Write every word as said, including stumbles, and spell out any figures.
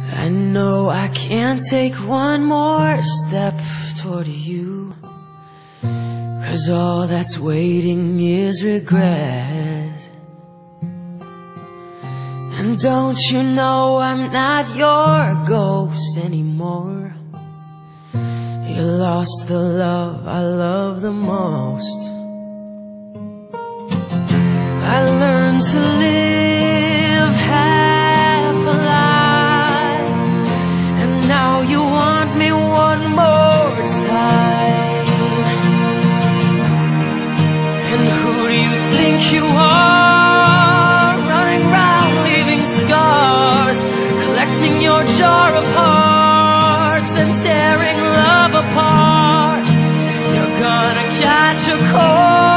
I know I can't take one more step toward you, 'cause all that's waiting is regret. And don't you know I'm not your ghost anymore? You lost the love I love the most. I learned to live half a life, and now you want me one more time. And who do you think you are, running round leaving scars, collecting your jar of hearts and tearing love apart? You're gonna catch a cold